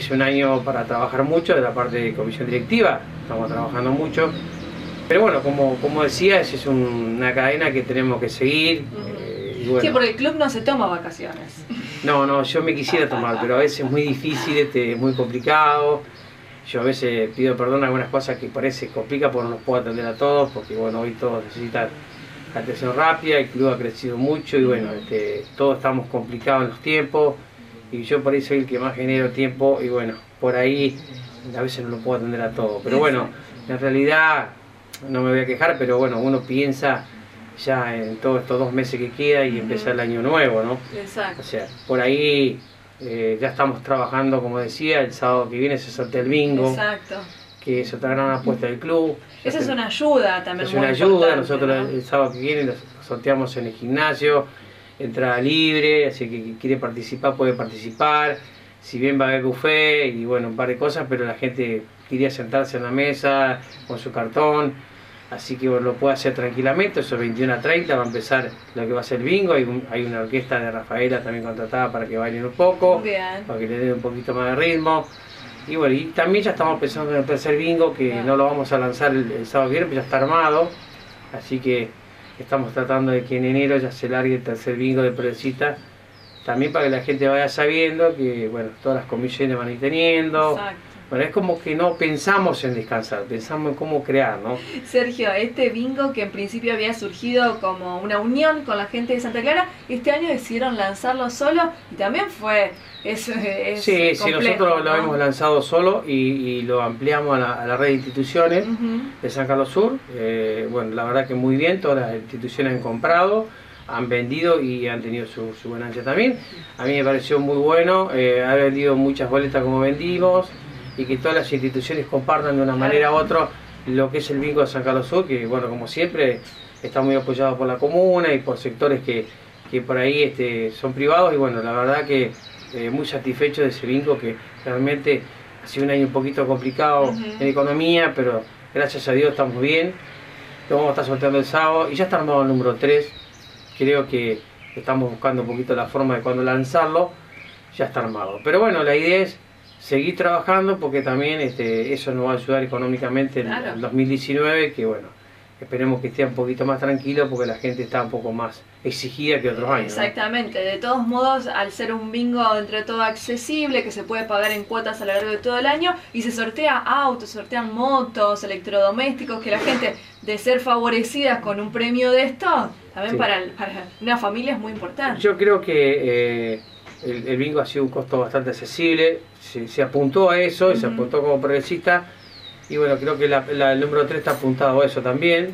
es un año para trabajar mucho de la parte de comisión directiva, estamos trabajando mucho. Pero bueno, como decía, es una cadena que tenemos que seguir. Y bueno, sí, porque el club no se toma vacaciones. No, yo me quisiera tomar, pero a veces es muy difícil, es muy complicado. Yo a veces pido perdón a algunas cosas que parece complica porque no los puedo atender a todos, porque bueno, hoy todos necesitan atención rápida, el club ha crecido mucho y bueno, todos estamos complicados en los tiempos y yo por ahí soy el que más genero tiempo y bueno, por ahí a veces no lo puedo atender a todos. Pero bueno, en realidad no me voy a quejar, pero bueno, uno piensa ya en todos estos 2 meses que queda y empezar el año nuevo, ¿no? Exacto. O sea, por ahí ya estamos trabajando, como decía, el sábado que viene se sortea el bingo. Exacto. Que es otra gran apuesta del club. Esa es una ayuda también. Es muy una ayuda, importante, nosotros ¿no? el sábado que viene lo sorteamos en el gimnasio, entrada libre, así que quien quiere participar puede participar. Si bien va a haber buffet y bueno, un par de cosas, pero la gente quería sentarse en la mesa con su cartón, así que bueno, lo puede hacer tranquilamente. Eso 21 a 30 va a empezar lo que va a ser el bingo. Hay una orquesta de Rafaela también contratada para que bailen un poco, Bien. para que le den un poquito más de ritmo. Y bueno, y también ya estamos pensando en el tercer bingo, que no lo vamos a lanzar el sábado que viene, pero ya está armado. Así que estamos tratando de que en enero ya se largue el tercer bingo de Pruebecita. También para que la gente vaya sabiendo que, bueno, todas las comisiones van a ir teniendo. Exacto. Bueno, es como que no pensamos en descansar, pensamos en cómo crear, ¿no? Sergio, este bingo que en principio había surgido como una unión con la gente de Santa Clara, este año decidieron lanzarlo solo y también fue... sí, complejo, nosotros lo hemos lanzado solo y lo ampliamos a la red de instituciones de San Carlos Sur. Bueno, la verdad que muy bien, todas las instituciones han comprado, han vendido y han tenido su ganancia también. A mí me pareció muy bueno, ha vendido muchas boletas como vendimos y que todas las instituciones compartan de una manera u otra lo que es el bingo de San Carlos Sur, que bueno, como siempre está muy apoyado por la comuna y por sectores que por ahí son privados y bueno, la verdad que muy satisfecho de ese bingo, que realmente ha sido un año un poquito complicado en economía, pero gracias a Dios estamos bien. Lo vamos a estar sorteando el sábado y ya está armado el número 3. Creo que estamos buscando un poquito la forma de cuándo lanzarlo. Ya está armado. Pero bueno, la idea es seguir trabajando porque también eso nos va a ayudar económicamente en el 2019, que bueno, esperemos que esté un poquito más tranquilo porque la gente está un poco más exigida que otros años. Exactamente, ¿no? De todos modos, al ser un bingo entre todo accesible, que se puede pagar en cuotas a lo largo de todo el año, y se sortea autos, sortean motos, electrodomésticos, que la gente, de ser favorecidas con un premio de esto, también para una familia es muy importante. Yo creo que el bingo ha sido un costo bastante accesible, se apuntó a eso, y se apuntó como progresista, y bueno, creo que el número 3 está apuntado a eso también.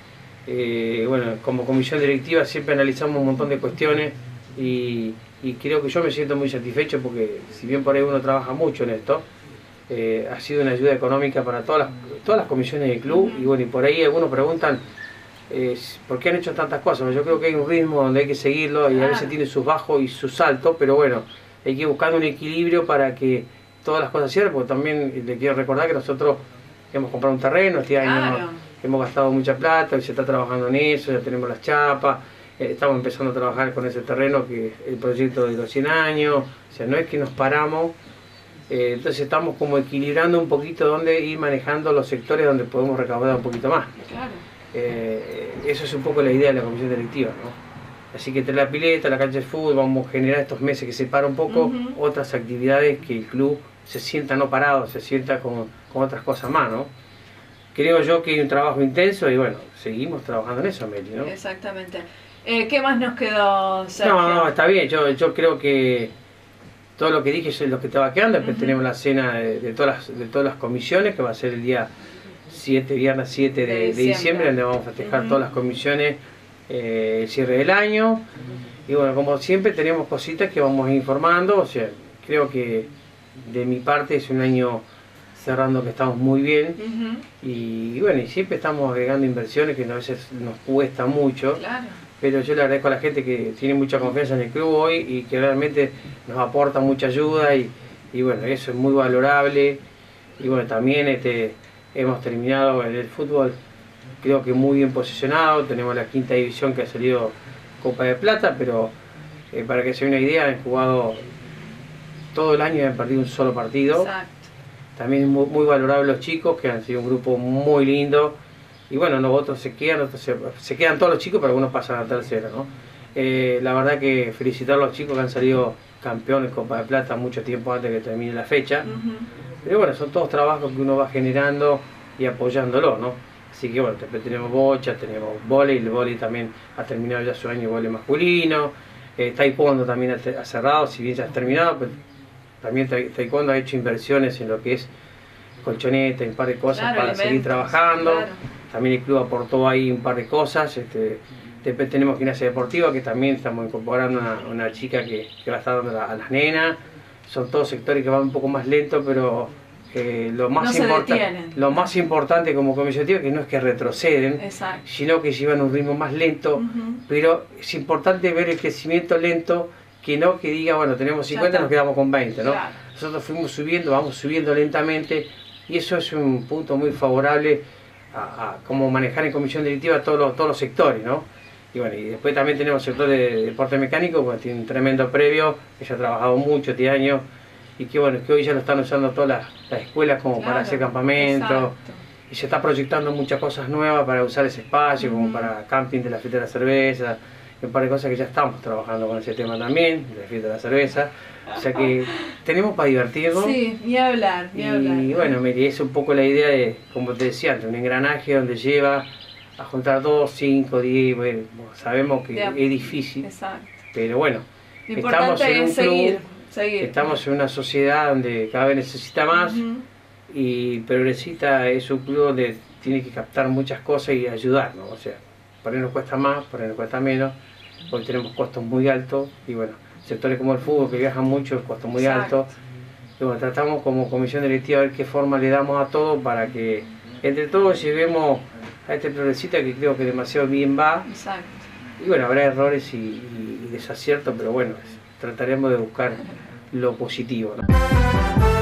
Bueno, como comisión directiva siempre analizamos un montón de cuestiones y creo que yo me siento muy satisfecho porque si bien por ahí uno trabaja mucho en esto, ha sido una ayuda económica para todas las comisiones del club y bueno, y por ahí algunos preguntan ¿por qué han hecho tantas cosas? Yo creo que hay un ritmo donde hay que seguirlo y a veces tiene sus bajos y sus saltos, pero bueno, hay que buscar un equilibrio para que todas las cosas cierren, porque también le quiero recordar que nosotros hemos comprado un terreno, este año hemos gastado mucha plata, y se está trabajando en eso, ya tenemos las chapas, estamos empezando a trabajar con ese terreno, que es el proyecto de los 100 años, o sea, no es que nos paramos, entonces estamos como equilibrando un poquito dónde ir manejando los sectores donde podemos recaudar un poquito más. Claro. Eso es un poco la idea de la comisión directiva, ¿no? Así que entre la pileta, la cancha de fútbol, vamos a generar estos meses que se para un poco otras actividades que el club se sienta no parado, se sienta con otras cosas más, ¿no? Creo yo que hay un trabajo intenso y bueno, seguimos trabajando en eso, Meli, ¿no? Exactamente. ¿Qué más nos quedó, Sergio? No, está bien, yo creo que todo lo que dije es lo que estaba quedando. Después tenemos la cena de todas las comisiones, que va a ser el día 7, viernes 7 de diciembre, donde vamos a festejar todas las comisiones el cierre del año. Y bueno, como siempre tenemos cositas que vamos informando, o sea, creo que de mi parte es un año cerrando que estamos muy bien y bueno, y siempre estamos agregando inversiones que a veces nos cuesta mucho, pero yo le agradezco a la gente que tiene mucha confianza en el club hoy y que realmente nos aporta mucha ayuda y bueno, eso es muy valorable. Y bueno, también hemos terminado en el fútbol, creo que muy bien posicionado, tenemos la 5ª división que ha salido Copa de Plata, pero para que se dé una idea, han jugado todo el año han perdido un solo partido. Exacto. También muy valorable los chicos, que han sido un grupo muy lindo. Y bueno, nosotros se quedan todos los chicos, pero algunos pasan a la tercera, ¿no? La verdad que felicitar a los chicos que han salido campeones Copa de Plata mucho tiempo antes de que termine la fecha. Pero bueno, son todos trabajos que uno va generando y apoyándolo, ¿no? Así que bueno, después tenemos bocha, tenemos vóley, el vóley también ha terminado ya su año vóley masculino. Taekwondo también ha cerrado, si bien ya ha terminado, pero también Taekwondo ha hecho inversiones en lo que es colchoneta, un par de cosas para seguir trabajando. Claro. También el club aportó ahí un par de cosas. Después tenemos gimnasia deportiva, que también estamos incorporando una chica que va a estar dando a las nenas. Son todos sectores que van un poco más lentos, pero lo más importante como comisión directiva, que no es que retroceden, sino que llevan un ritmo más lento, pero es importante ver el crecimiento lento, que no que diga, bueno, tenemos 50 y nos quedamos con 20, ¿no? Claro. Nosotros fuimos subiendo, vamos subiendo lentamente, y eso es un punto muy favorable a cómo manejar en comisión directiva todos los sectores, ¿no? Y bueno, y después también tenemos el sector de deporte mecánico, que tiene un tremendo previo, que ya ha trabajado mucho este año, y que bueno, que hoy ya lo están usando todas las escuelas como para hacer campamentos, y se está proyectando muchas cosas nuevas para usar ese espacio, como para camping de la fiesta de la cerveza, y un par de cosas que ya estamos trabajando con ese tema también, de la fiesta de la cerveza. O sea que tenemos para divertirnos. Sí, ni hablar, ni hablar. Y bueno, es un poco la idea de, como te decía antes, un engranaje donde lleva a juntar 2, 5, 10, bueno, sabemos que es difícil, pero bueno, estamos en un club, estamos en una sociedad donde cada vez necesita más, y Progresista es un club donde tiene que captar muchas cosas y ayudarnos, o sea, por ahí nos cuesta más, por ahí nos cuesta menos, porque tenemos costos muy altos, y bueno, sectores como el fútbol que viajan mucho, costos muy altos, y bueno, tratamos como comisión directiva a ver qué forma le damos a todo para que entre todos llevemos a este Progresista que creo que demasiado bien va. Y bueno, habrá errores y desaciertos, pero bueno, trataremos de buscar lo positivo, ¿no?